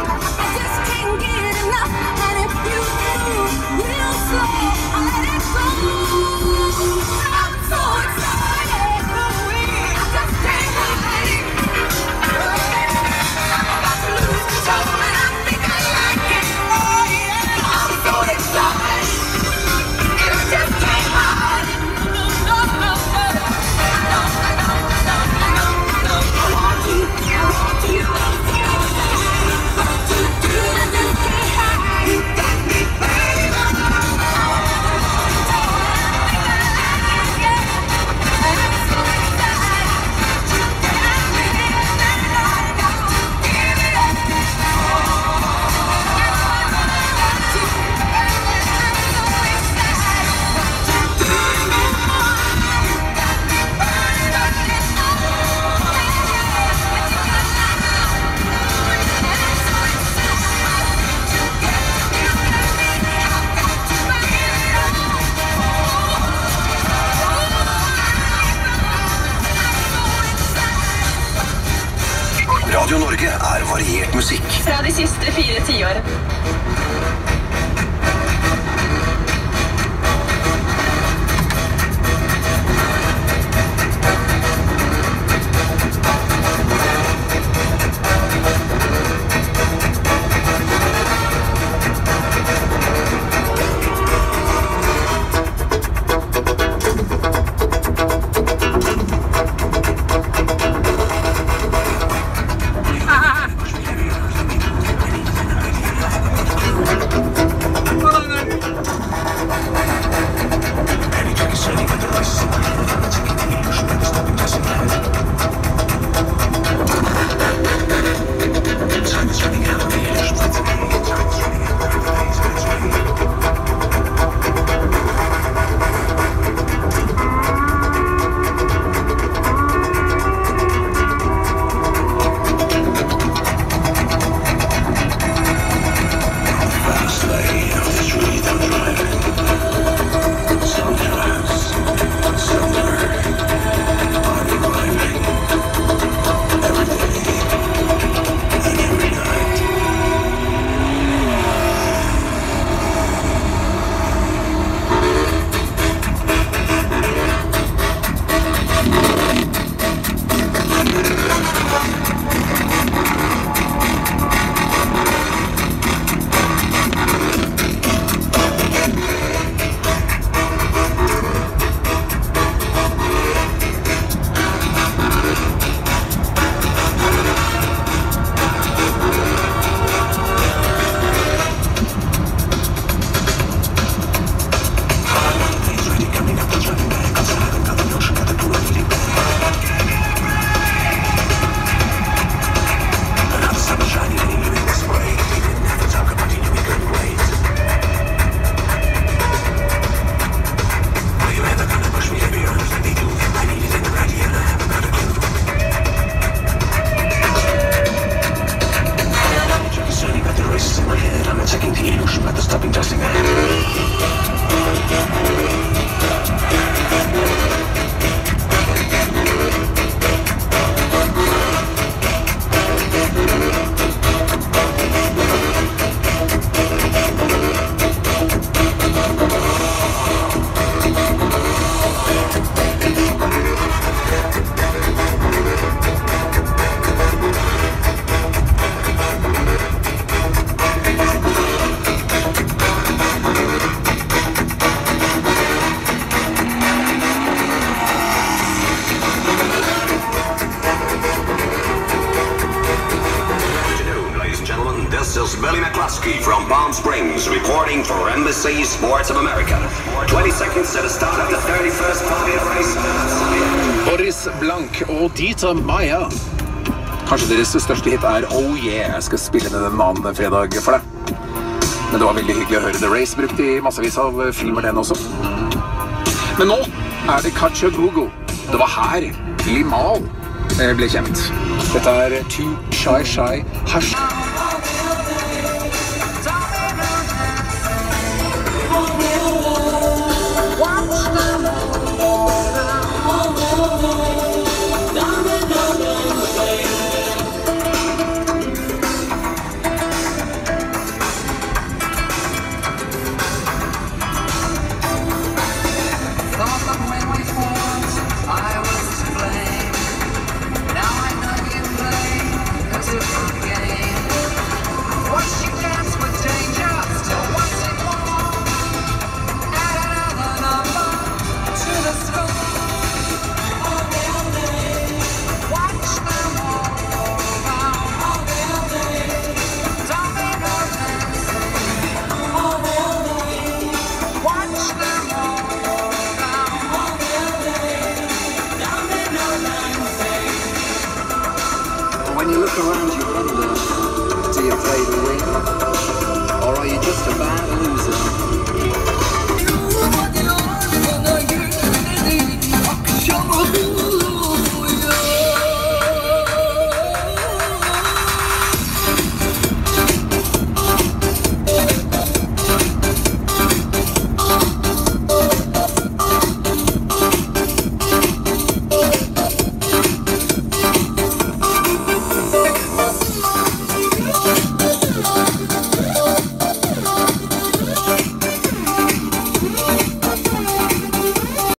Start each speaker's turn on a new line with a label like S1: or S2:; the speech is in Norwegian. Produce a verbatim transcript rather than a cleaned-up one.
S1: Radio Norge er variert musikk.
S2: Fra de siste fire tiår.
S1: This is Billy McCluskey from Palm Springs, reporting for Embassy Sports of America. twenty seconds to the start of the thirty-first Formula race.
S3: Boris Blank og Dieter Meier. Kanskje deres største hit er Oh Yeah, jeg skal spille med den annen fredag for deg. Men det var veldig hyggelig å høre The Race brukt i massevis av filmer den også. Men nå er det Katja Google. Det var her Limahl ble kjent. Dette er Too Shy Shy Hush.
S4: Oh,